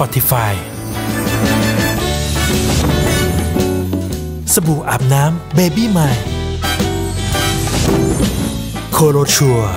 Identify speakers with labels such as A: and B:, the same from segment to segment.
A: Spotify สบู่อาบน้ำ Baby My โคโรชัว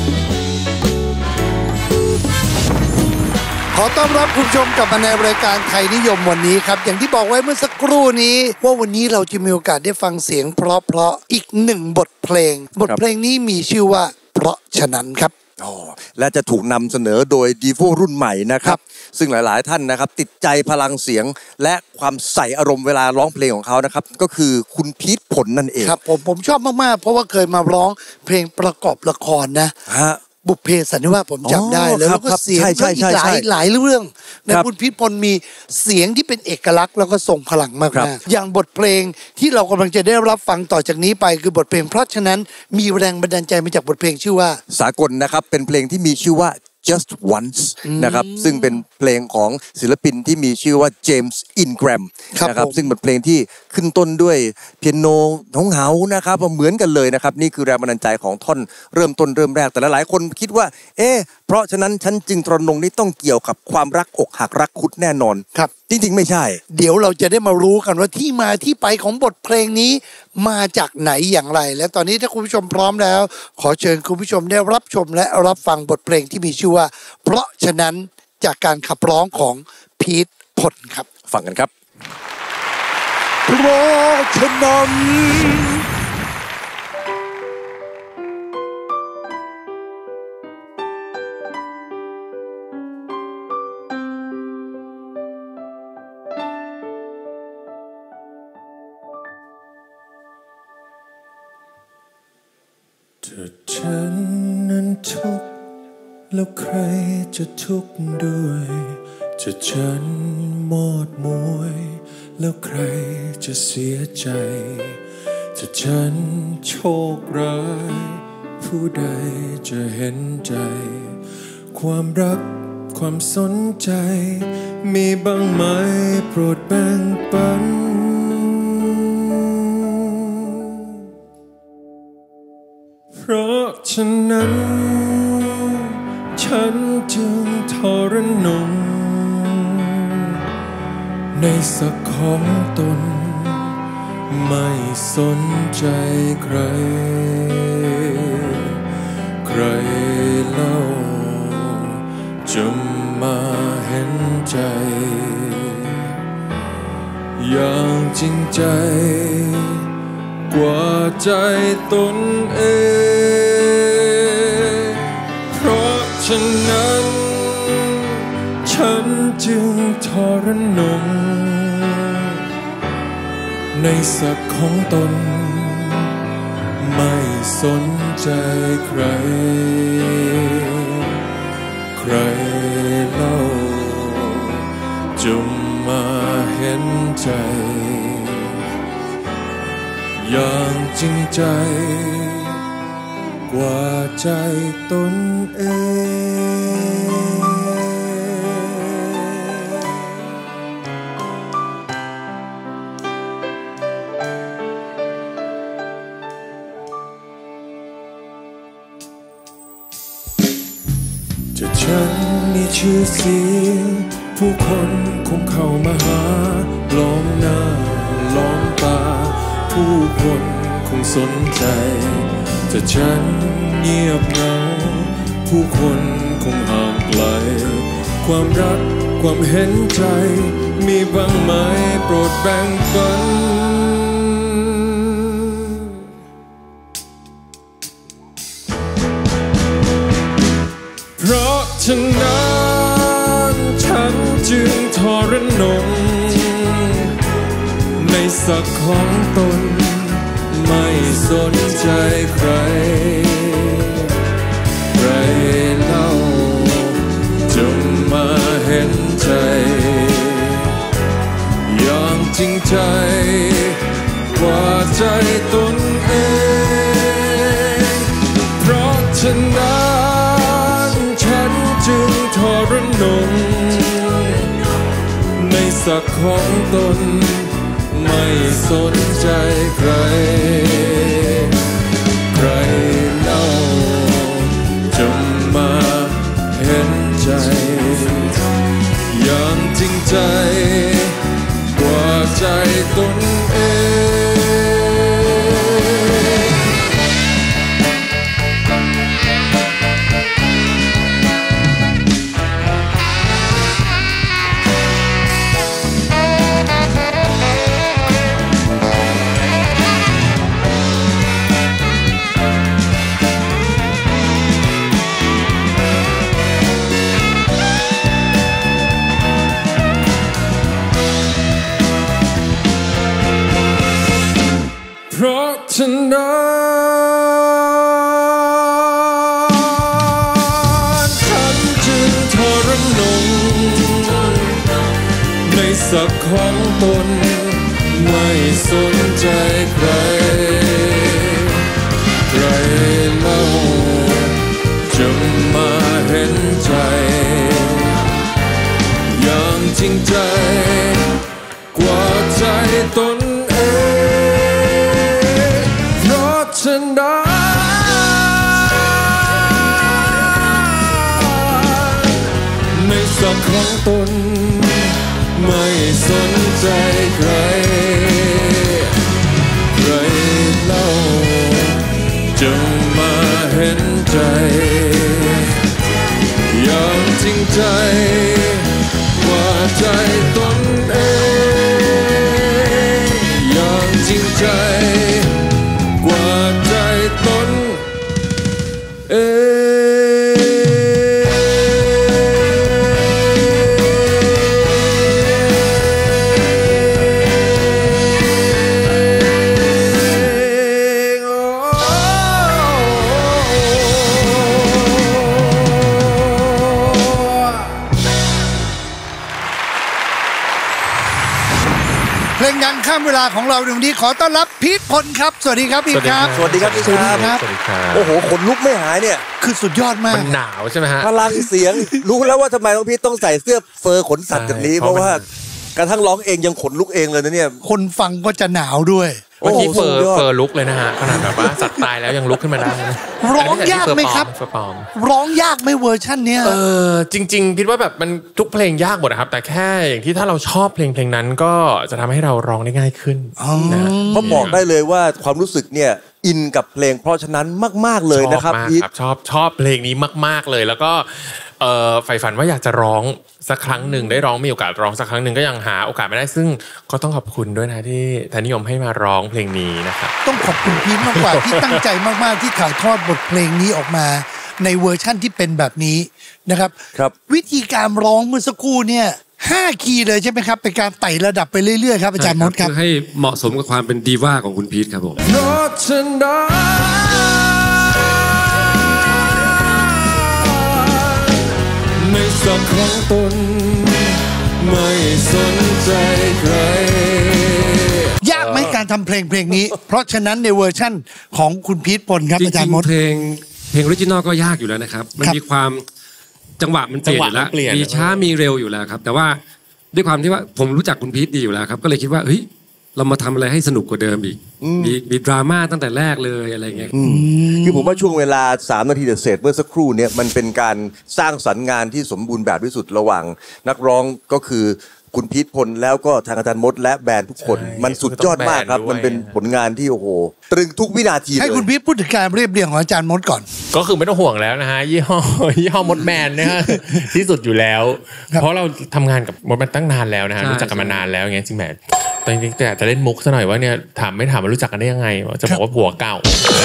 B: ขอต้อนรับคุณผู้ชมกลับมาในรายการไทยนิยมวันนี้ครับอย่างที่บอกไว้เมื่อสักครู่นี้ว่าวันนี้เราจะมีโอกาสได้ฟังเสียงเพราะๆอีกหนึ่งบทเพลงนี้มีชื่อว่าเพราะฉะนั้นครับ
C: และจะถูกนำเสนอโดยดีโวรุ่นใหม่นะครับซึ่งหลายๆท่านนะครับติดใจพลังเสียงและความใส่อารมณ์เวลาร้องเพลงของเขานะครับก็คือคุณพีทผลนั่นเอง
B: ครับผมชอบมากๆเพราะว่าเคยมาร้องเพลงประกอบละครนะบุพเพสันนิวาสผมจำได้แล้วก็เสียงก็อีกหลายเรื่องในคุณพีทพลมีเสียงที่เป็นเอกลักษณ์แล้วก็ทรงพลังมากๆอย่างบทเพลงที่เรากำลังจะได้รับฟังต่อจากนี้ไปคือบทเพลงเพราะฉะนั้นมีแรงบันดาลใจมาจากบทเพลงชื่อว่า
C: สากลนะครับเป็นเพลงที่มีชื่อว่า Just Once นะครับซึ่งเป็นเพลงของศิลปินที่มีชื่อว่าเจมส์อินแกรมนะครับซึ่งเป็นเพลงที่ขึ้นต้นด้วยเปียโนเหงาๆนะครับเหมือนกันเลยนะครับนี่คือแรงบันดาลใจของท่อนเริ่มต้นเริ่มแรกแต่หลายคนคิดว่าเพราะฉะนั้นฉันจึงตระหนกนี่ต้องเกี่ยวกับความรักอกหักรักคุดแน่นอน
B: ครับ
C: จริงๆไม่ใช่
B: เดี๋ยวเราจะได้มารู้กันว่าที่มาที่ไปของบทเพลงนี้มาจากไหนอย่างไรและตอนนี้ถ้าคุณผู้ชมพร้อมแล้วขอเชิญคุณผู้ชมได้รับชมและรับฟังบทเพลงที่มีชื่อว่าเพราะฉะนั้นจากการขับร้องของพีทพลครับ
C: ฟังกันครับ
B: เพราะฉะนั้น
D: ถ้าฉันนั้นทุกข์แล้วใครจะทุกข์ด้วยถ้าฉันหมดมวยแล้วใครจะเสียใจถ้าฉันโชคร้ายผู้ใดจะเห็นใจความรักความสนใจมีบ้างไหมโปรดแบ่งปันเพราะฉะนั้นฉันจึงทรนงในศักดิ์ของตนไม่สนใจใครใครเล่าจะมาเห็นใจอย่างจริงใจกว่าใจตนเองเพราะฉะนั้นฉันจึงทรนงในศักดิ์ของตนไม่สนใจใครใครเล่าจะมาเห็นใจอย่างจริงใจกว่าใจตนเองถ้าฉันมีชื่อเสียงผู้คนคงเข้ามาหาล้อมหน้าล้อมตาผู้คนคงสนใจถ้าฉันเงียบเหงาผู้คนคงห่างไกลความรักความเห็นใจมีบ้างไหมโปรดแบ่งปันเพราะฉะนั้นฉันจึงทรนงในศักดิ์ของตนไม่สนใจใครใครเล่าจะมาเห็นใจอย่างจริงใจกว่าใจตนเองเพราะฉะนั้นฉันจึงทรนงในศักดิ์ของตนไม่สนใจใครใครเล่าจะมาเห็นใจอย่างสักของตนไม่สนใจใครใครเล่าจะมาเห็นใจอย่างจริงใจกว่าใจตนเองเพราะฉะนั้นไม่สักของตนไม่สนใจใครใครเล่าจะมาเห็นใจอย่างจริงใจว่าใจตนเองอย่างจริงใจกว่าใจตนเอง
B: เพลงดังข้ามเวลาของเราในวันนี้ขอต้อนรับพีทพลครับสวัสดีครับพีทครับ
C: สวัสดีครับพีทครับโอ้โหขนลุกไม่หายเนี่ย
B: คือสุดยอดมาก
E: มันหนาวใช่ไหมฮะ
C: พลังเสียงรู้แล้วว่าทำไมน้องพีทต้องใส่เสื้อเฟอร์ขนสัตว์แบบนี้เพราะว่ากระทั่งร้องเองยังขนลุกเองเลยนะเนี่ย
B: คนฟังก็จะหนาวด้วย
E: เมื่อกี้เฟอร์ลุกเลยนะฮะขนาดแบบว่าสัตว์ตายแล้วยังลุกขึ้นมาได้
B: ร้องยากไหมครับร้องยากไหมเวอร์ชันเนี้ย
E: จริงๆคิดว่าแบบมันทุกเพลงยากหมดนะครับแต่แค่อย่างที่ถ้าเราชอบเพลงนั้นก็จะทำให้เราร้องได้ง่ายขึ้น
C: นะเพราะบอกได้เลยว่าความรู้สึกเนี่ยอินกับเพลงเพราะฉะนั้นมากๆเลยนะครับ
E: ชอบเพลงนี้มากๆเลยแล้วก็ใฝ่ฝันว่าอยากจะร้องสักครั้งหนึ่งได้ร้องมีโอกาสร้องสักครั้งหนึ่งก็ยังหาโอกาสไม่ได้ซึ่งก็ต้องขอบคุณด้วยนะที่ท่านนิยมให้มาร้องเพลงนี้นะครับ
B: ต้องขอบคุณพีทมากกว่าที่ตั้งใจมากๆที่ถ่ายทอดบทเพลงนี้ออกมาในเวอร์ชั่นที่เป็นแบบนี้นะครับวิธีการร้องเมื่อสักครู่เนี่ย5 คีย์เลยใช่ไหมครับเป็นการไต่ระดับไปเรื่อยๆครับอาจารย์มดครับ
D: ให้เหมาะสมกับความเป็นดีว่าของคุณพีทครับผมไม่สักของตนไม่สนใจใคร
B: ยากไหมการทำเพลงนี้เพราะฉะนั้นในเวอร์ชั่นของคุณพีทพลครับอาจารย์มด
D: เพลงออริจินอลก็ยากอยู่แล้วนะครับมันมีความจังหวะมันเปลี่ยนอยู่แล้วมีช้ามีเร็วอยู่แล้วครับแต่ว่าด้วยความที่ว่าผมรู้จักคุณพีทดีอยู่แล้วครับก็เลยคิดว่าเฮ้ยเรามาทำอะไรให้สนุกกว่าเดิมอีกมีดราม่าตั้งแต่แรกเลยอะไรเงี้ย
C: คือผมว่าช่วงเวลา3 นาทีเศษเมื่อสักครู่เนี่ยมันเป็นการสร้างสรรค์งานที่สมบูรณ์แบบที่สุดระหว่างนักร้องก็คือคุณพีทพลแล้วก็ทางอาจารย์มดและแบรนด์ทุกคนมันสุดยอดมากครับมันเป็นผลงานที่โอ้โหตรึงทุกวินาที
B: ให้คุณพีทพูดถึงการเรียบเรียงของอาจารย์มดก่อน
E: ก็คือไม่ต้องห่วงแล้วนะฮะยี่ห้อมดแมนนะฮะที่สุดอยู่แล้วเพราะเราทำงานกับมดแมนตั้งนานแล้วนะฮะรู้จักกันมานานแล้วไงจริงแหมแต่จริงๆแต่จะเล่นมุกซะหน่อยว่าเนี่ยถามว่ารู้จักกันได้ยังไงจะบอกว่าผัวเก่า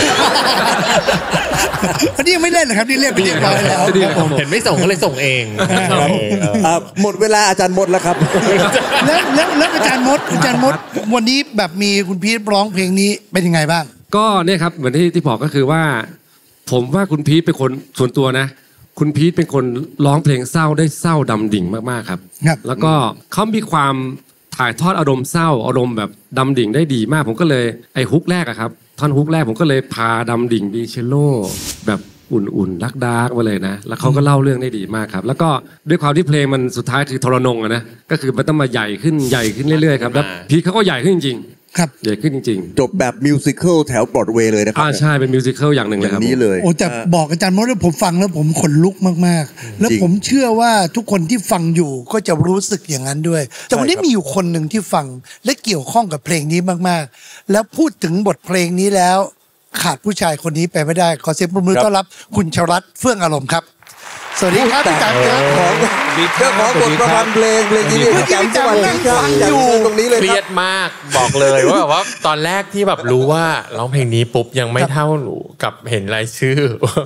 B: อันนี้ยังไม่เล่นนะครับนี่เล่นไปเรียบร้อยแล้ว
E: เห็นไม่ส่งก็เลยส่งเอง
C: หมดเวลาอาจารย์มดแล้วครับ
B: แล้วอาจารย์มดวันนี้แบบมีคุณพีทร้องเพลงนี้เป็นยังไงบ้าง
D: ก็เนี่ยครับเหมือนที่บอกก็คือว่าผมว่าคุณพีทเป็นคนส่วนตัวนะคุณพีทเป็นคนร้องเพลงเศร้าได้เศร้าดำดิ่งมากๆครับแล้วก็เขามีความถ่ายทอดอารมณ์เศร้าอารมณ์แบบดำดิ่งได้ดีมากผมก็เลยไอ้ฮุกแรกอะครับท่อนฮุกแรกผมก็เลยพาดำดิ่งดีเชลโล่แบบอุ่นๆรักดาร์กมาเลยนะแล้วเขาก็เล่าเรื่องได้ดีมากครับแล้วก็ด้วยความที่เพลงมันสุดท้ายคือทรนงอะนะก็คือมันต้องมาใหญ่ขึ้นเรื่อยๆครับแล้วพีทเขาก็ใหญ่ขึ้นจริง
B: ครับ
D: ใหญ่ขึ้นจริง
C: ๆจบแบบมิวสิควลแถวบรอดเวย์เลยนะครับ
D: ใช่เป็นมิวสิควลอย่างหนึ่งเลยครับ
C: นี้เลย
B: โอ้แต่บอกอาจารย์มดว่าผมฟังแล้วผมขนลุกมากๆแล้วผมเชื่อว่าทุกคนที่ฟังอยู่ก็จะรู้สึกอย่างนั้นด้วยแต่วันนี้มีอยู่คนหนึ่งที่ฟังและเกี่ยวข้องกับเพลงนี้มากๆแล้วพูดถึงบทเพลงนี้แล้วขาดผู้ชายคนนี้ไปไม่ได้ขอเสียงปรบมือต้อนรับคุณชรัตน์เฟื่องอารมณ์ครับสวัสดีครับพี่จันครับ
C: เจ้าของบทประพันธ์เพลงนี้พี่จันจังนั่งฟังอยู่ตรงนี้เลย
E: เครียดมากบอกเลยว่าแบบว่าตอนแรกที่แบบรู้ว่าร้องเพลงนี้ปุ๊บยังไม่เท่ากับเห็นรายชื่อ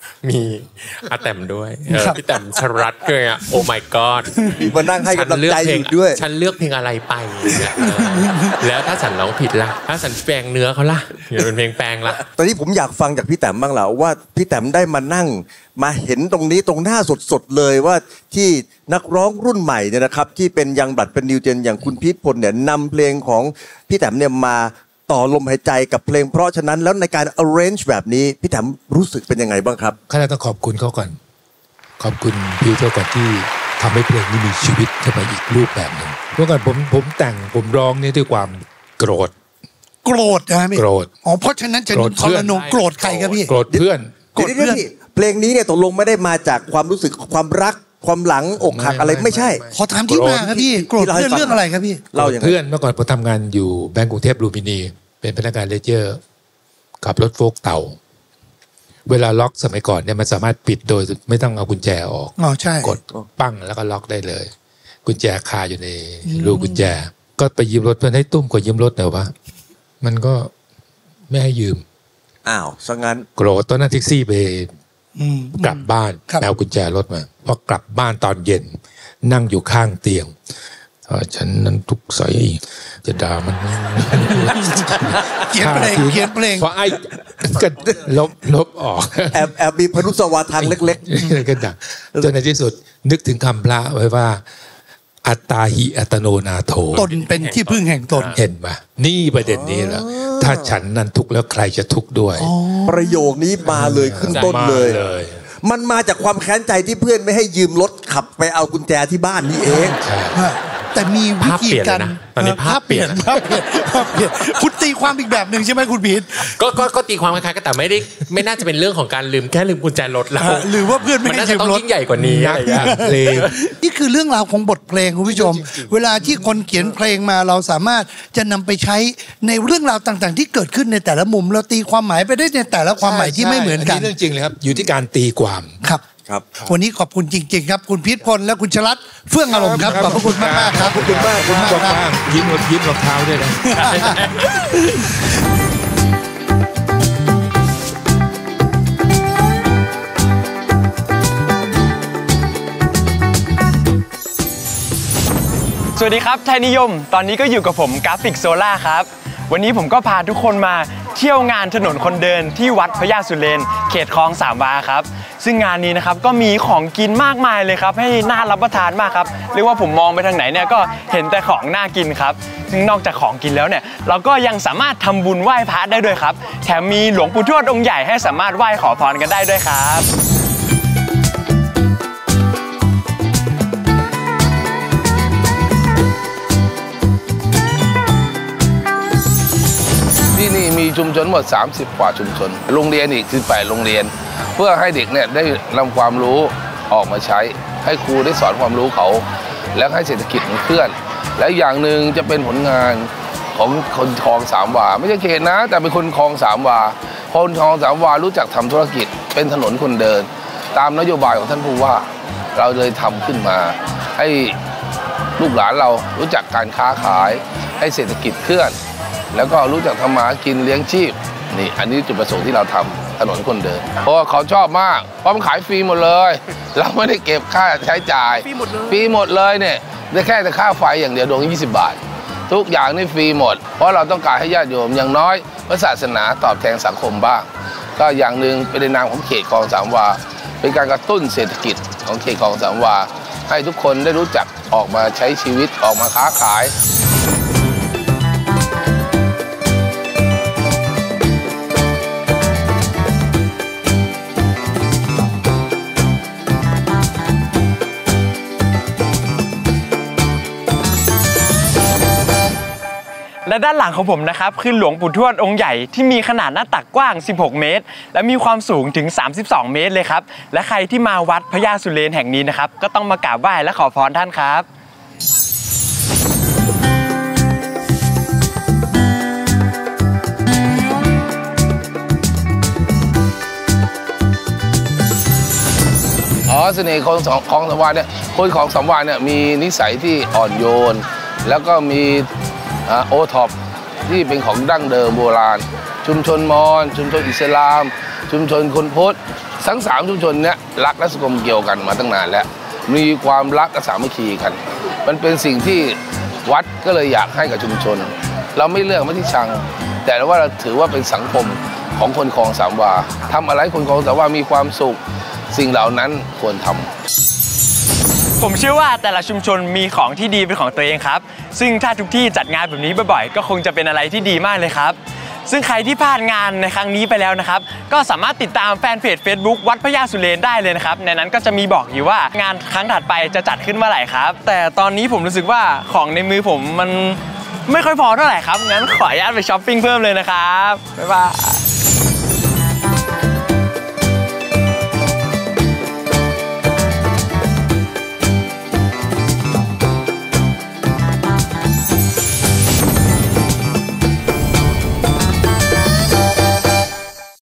E: มีอาแต้มด้วยพี่แต้มชรัตน์ด้วยโอ้ my god
C: มานั่งให้กำลังใจอยู่ด้วย
E: ฉันเลือกเพลงอะไรไปแล้วถ้าฉันร้องผิดล่ะถ้าฉันแปลงเนื้อเขาล่ะอย่าเป็นเพลงแปลงละ
C: ตอนนี้ผมอยากฟังจากพี่แต้มบ้างแล้วว่าพี่แต้มได้มานั่งมาเห็นตรงนี้ตรงหน้าสดๆเลยว่าที่นักร้องรุ่นใหม่เนี่ยนะครับที่เป็นยังบลัดเป็นนิวเจนอย่างคุณพีทพลเนี่ยนำเพลงของพี่แต้มเนี่ยมาต่อลมหายใจกับเพลงเพราะฉะนั้นแล้วในการ arrange แบบนี้พี่แต้มรู้สึกเป็นยังไงบ้างครับ
F: ข้าต้องขอบคุณเขาก่อนขอบคุณพีทก่อนที่ทำให้เพลงนี้มีชีวิตขึ้นมาอีกรูปแบบหนึ่งเมื่อก่อนผมแต่งผมร้องนี่ด้วยความโกรธ
B: นะพี่โกรธเพราะฉะนั้นจะทรนงโกรธใครครับพี่
F: โกรธเพื่อน
C: เพลงนี้เนี่ยตกลงไม่ได้มาจากความรู้สึกความรักความหลังอกหักอะไรไม่ใช่
B: ขอถามที่มาครับพี่โกรธเรื่องอะไรครับพี่
F: เราเพื่อนเมื่อก่อนผมทำงานอยู่แบงก์กรุงเทพลูมินีเป็นพนักงานเลเจอร์ขับรถโฟล์กเต่าเวลาล็อกสมัยก่อนเนี่ยมันสามารถปิดโดยไม่ต้องเอากุญแจออก
B: ใช่
F: กดปั้งแล้วก็ล็อกได้เลยกุญแจคาอยู่ในรูกุญแจก็ไปยืมรถเพื่อนให้ตุ้มกว่ายืมรถหน่อยวะมันก็ไม่ให้ยืม
C: ซะงั้น
F: โกรธตอนนั้นแท็กซี่ไปกลับบ้านเอากุญแจรถมาพอกลับบ้านตอนเย็นนั่งอยู่ข้างเตียงฉันนั้นทุกข์ใสจะด่ามัน
B: เขียนเพลง
F: เพราะไอ้ก็ลบออก
C: แอบมีพนุสวาทางเล็ก
F: ๆก็ด่าจนในที่สุดนึกถึงคำพระไว้ว่าอัตตาหิอัตโนนาโถ
B: ตนเป็นที่พึ่งแห่งตน
F: เห็นไหมนี่ประเด็นนี้แหละถ้าฉันนั้นทุกข์แล้วใครจะทุกข์ด้วย
C: ประโยคนี้มาเลยขึ้นต้นเลยมันมาจากความแค้นใจที่เพื่อนไม่ให้ยืมรถขับไปเอากุญแจที่บ้านนี่เอง
B: แต่มีวิธีการ
E: ตอนนี้ภาพเปลี่ยน
B: คุณตีความอีกแบบหนึ่งใช่ไหมคุณพีท
E: ก็ตีความคล้ายๆกันแต่ไม่น่าจะเป็นเรื่องของการลืมกุญแจรถแล้ว
B: หรือว่าเพื่อนไม่ให้ยืมรถ
E: ยิ่งใหญ่กว่านี้
B: นี่คือเรื่องราวของบทเพลงคุณผู้ชมเวลาที่คนเขียนเพลงมาเราสามารถจะนำไปใช้ในเรื่องราวต่างๆที่เกิดขึ้นในแต่ละมุมเราตีความหมายไปได้ในแต่ละความหมายที่ไม่เหมือนกัน
F: เรื่องจริงเลยครับอยู่ที่การตีความ
B: ครับวันนี้ขอบคุณจริงๆครับคุณพีทพลและคุณชลัดเฟื่องอารมณ์ครับขอบคุณมากๆครับขอบคุณมาก
F: ครับยิ้มรองเท้าด้วยนะ
G: สวัสดีครับไทยนิยมตอนนี้ก็อยู่กับผมกราฟิกโซล่าครับวันนี้ผมก็พาทุกคนมาเที่ยวงานถนนคนเดินที่วัดพญาสุเรนเขตคลองสามวาครับซึ่งงานนี้นะครับก็มีของกินมากมายเลยครับให้น่ารับประทานมากครับเรียกว่าผมมองไปทางไหนเนี่ยก็เห็นแต่ของน่ากินครับซึ่งนอกจากของกินแล้วเนี่ยเราก็ยังสามารถทำบุญไหว้พระได้ด้วยครับแถมมีหลวงปู่ทวดองค์ใหญ่ให้สามารถไหว้ขอพรกันได้ด้วยครับ
H: ที่นี่มีชุมชนหมด30กว่าชุมชนโรงเรียนอีก18โรงเรียนเพื่อให้เด็กเนี่ยได้นำความรู้ออกมาใช้ให้ครูได้สอนความรู้เขาแล้วให้เศรษฐกิจมันเคลื่อนและอย่างหนึ่งจะเป็นผลงานของคนคลองสามวาไม่ใช่เขตนะแต่เป็นคนคลองสามวาคนคลองสามวารู้จักทำธุรกิจเป็นถนนคนเดินตามนโยบายของท่านผู้ว่าเราเลยทำขึ้นมาให้ลูกหลานเรารู้จักการค้าขายให้เศรษฐกิจเคลื่อนแล้วก็รู้จักทำมากินเลี้ยงชีพนี่อันนี้จุดประสงค์ที่เราทำถนนคนเดินเพราะเขาชอบมากเพราะมันขายฟรีหมดเลยเราไม่ได้เก็บค่าใช้จ่ายฟรีหมดเลยเนี่ยได้แค่แต่ค่าไฟอย่างเดียวดวง20 บาททุกอย่างนี่ฟรีหมดเพราะเราต้องการให้ญาติโยมอย่างน้อยพระศาสนาตอบแทนสังคมบ้างก็อย่างหนึ่งเป็นในนามของเขตคลองสามวาเป็นการกระตุ้นเศรษฐกิจของเขตคลองสามวาให้ทุกคนได้รู้จักออกมาใช้ชีวิตออกมาค้าขาย
G: และด้านหลังของผมนะครับคือหลวงปู่ทวดองค์ใหญ่ที่มีขนาดหน้าตักกว้าง16 เมตรและมีความสูงถึง32 เมตรเลยครับและใครที่มาวัดพญาสุเรนแห่งนี้นะครับก็ต้องมากราบไหว้และขอพรท่านครับ
H: เสน่ห์ของคลองสามวาเนี่ยคนของสามวาเนี่ยมีนิสัยที่อ่อนโยนแล้วก็มีโอท็อปที่เป็นของดั้งเดิมโบราณชุมชนมอญชุมชนอิสลามชุมชนคนโพสต์ทั้ง3ชุมชนเนี้ยรักและสกลเกี่ยวกันมาตั้งนานแล้วมีความรักและสามัคคีกันมันเป็นสิ่งที่วัดก็เลยอยากให้กับชุมชนเราไม่เลือกไม่ที่ชังแต่ว่าเราถือว่าเป็นสังคมของคนคลองสามวาทำอะไรคนคลองสามวามีความสุขสิ่งเหล่านั้นควรทำ
G: ผมเชื่อว่าแต่ละชุมชนมีของที่ดีเป็นของตัวเองครับซึ่งถ้าทุกที่จัดงานแบบนี้บ่อยๆก็คงจะเป็นอะไรที่ดีมากเลยครับซึ่งใครที่พลาดงานในครั้งนี้ไปแล้วนะครับก็สามารถติดตามแฟนเพจ Facebook วัดพระยาสุเรนได้เลยนะครับในนั้นก็จะมีบอกอยู่ว่างานครั้งถัดไปจะจัดขึ้นเมื่อไหร่ครับแต่ตอนนี้ผมรู้สึกว่าของในมือผมมันไม่ค่อยพอเท่าไหร่ครับงั้นขออนุญาตไปช้อปปิ้งเพิ่มเลยนะครับบ๊ายบาย